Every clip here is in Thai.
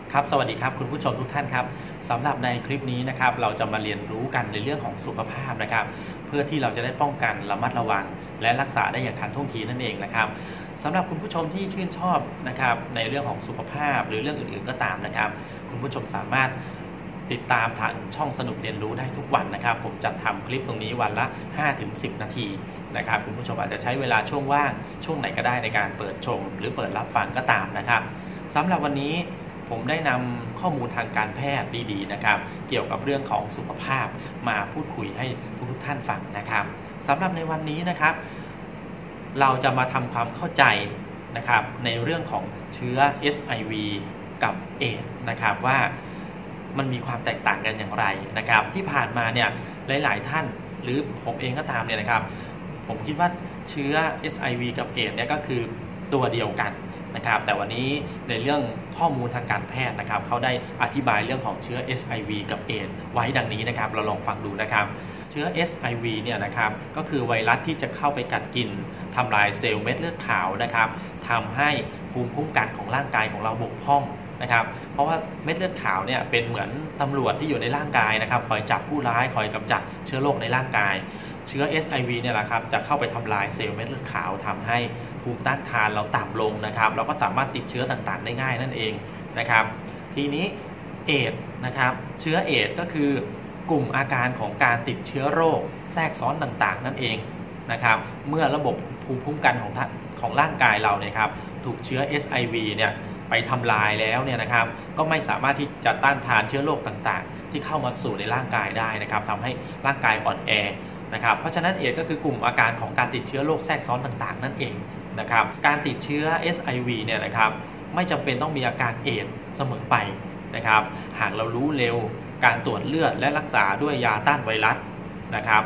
ครับสวัสดีครับคุณผู้ชมทุกท่านครับสำหรับในคลิปนี้นะครับเราจะมาเรียนรู้กันในเรื่องของสุขภาพนะครับเพื่อที่เราจะได้ป้องกันระมัดระวังและรักษาได้อย่างทันท่วงทีนั่นเองนะครับสำหรับคุณผู้ชมที่ชื่นชอบนะครับในเรื่องของสุขภาพหรือเรื่องอื่นๆก็ตามนะครับคุณผู้ชมสามารถติดตามทางช่องสนุกเรียนรู้ได้ทุกวันนะครับผมจัดทำคลิปตรงนี้วันละ 5-10 นาทีนะครับคุณผู้ชมอาจจะใช้เวลาช่วงว่างช่วงไหนก็ได้ในการเปิดชมหรือเปิดรับฟังก็ตามนะครับสำหรับวันนี้ผมได้นำข้อมูลทางการแพทย์ดีๆนะครับเกี่ยวกับเรื่องของสุขภาพมาพูดคุยให้ทุกท่านฟังนะครับสำหรับในวันนี้นะครับเราจะมาทำความเข้าใจนะครับในเรื่องของเชื้อ SIV กับเอดส์นะครับว่ามันมีความแตกต่างกันอย่างไรนะครับที่ผ่านมาเนี่ยหลายๆท่านหรือผมเองก็ตามเนี่ยนะครับผมคิดว่าเชื้อ SIV กับเอดส์เนี่ยก็คือตัวเดียวกันนะครับแต่วันนี้ในเรื่องข้อมูลทางการแพทย์นะครับเขาได้อธิบายเรื่องของเชื้อ SIV กับเอดส์ไว้ดังนี้นะครับเราลองฟังดูนะครับเชื้อ SIV เนี่ยนะครับก็คือไวรัสที่จะเข้าไปกัดกินทำลายเซลล์เม็ดเลือดขาวนะครับทำให้ภูมิคุ้มกันของร่างกายของเราบกพร่องนะครับเพราะว่าเม็ดเลือดขาวเนี่ยเป็นเหมือนตำรวจที่อยู่ในร่างกายนะครับคอยจับผู้ร้ายคอยกำจัดเชื้อโรคในร่างกายเชื้อ SIV เนี่ยแหละครับจะเข้าไปทำลายเซลล์เม็ดเลือดขาวทำให้ภูมิต้านทานเราต่ำลงนะครับเราก็สามารถติดเชื้อต่างๆได้ง่ายนั่นเองนะครับทีนี้เอดส์นะครับเชื้อเอดส์ก็คือกลุ่มอาการของการติดเชื้อโรคแทรกซ้อนต่างๆนั่นเองนะครับเมื่อระบบภูมิคุ้มกันของร่างกายเราเนี่ยครับถูกเชื้อ SIV เนี่ยไปทำลายแล้วเนี่ยนะครับก็ไม่สามารถที่จะต้านทานเชื้อโรคต่างๆที่เข้ามาสู่ในร่างกายได้นะครับทำให้ร่างกายอ่อนแอนะครับเพราะฉะนั้นเอดส์ก็คือกลุ่มอาการของการติดเชื้อโรคแทรกซ้อนต่างๆนั่นเองนะครับการติดเชื้อ SIV เนี่ยนะครับไม่จำเป็นต้องมีอาการเอดส์เสมอไปนะครับหากเรารู้เร็วการตรวจเลือดและรักษาด้วยยาต้านไวรัสนะครับ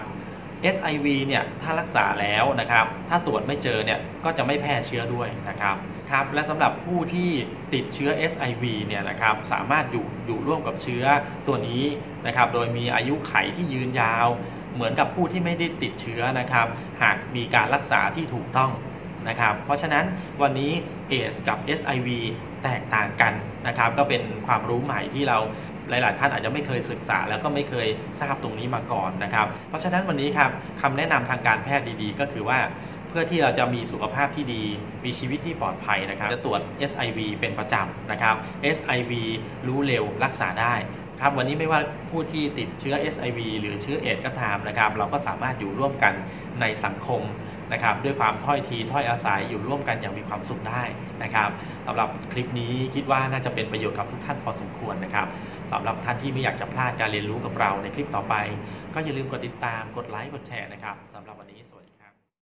SIV เนี่ยถ้ารักษาแล้วนะครับถ้าตรวจไม่เจอเนี่ยก็จะไม่แพร่เชื้อด้วยนะครับครับและสำหรับผู้ที่ติดเชื้อ SIV เนี่ยนะครับสามารถอยู่ร่วมกับเชื้อตัวนี้นะครับโดยมีอายุไขที่ยืนยาวเหมือนกับผู้ที่ไม่ได้ติดเชื้อนะครับหากมีการรักษาที่ถูกต้องนะครับเพราะฉะนั้นวันนี้ เอดส์กับ SIV แตกต่างกันนะครับก็เป็นความรู้ใหม่ที่เราหลายๆท่านอาจจะไม่เคยศึกษาแล้วก็ไม่เคยทราบตรงนี้มาก่อนนะครับเพราะฉะนั้นวันนี้ครับคำแนะนำทางการแพทย์ดีๆก็คือว่าเพื่อที่เราจะมีสุขภาพที่ดีมีชีวิตที่ปลอดภัยนะครับจะตรวจ SIV เป็นประจำนะครับ SIV รู้เร็วรักษาได้ครับวันนี้ไม่ว่าผู้ที่ติดเชื้อ SIV หรือเชื้อเอดส์ก็ตามนะครับเราก็สามารถอยู่ร่วมกันในสังคมนะครับด้วยความถ้อยทีถ้อยอาศัยอยู่ร่วมกันอย่างมีความสุขได้นะครับสำหรับคลิปนี้คิดว่าน่าจะเป็นประโยชน์กับทุกท่านพอสมควรนะครับสำหรับท่านที่ไม่อยากจะพลาดการเรียนรู้กับเราในคลิปต่อไปก็อย่าลืมกดติดตามกดไลค์กดแชร์นะครับสำหรับวันนี้สวัสดี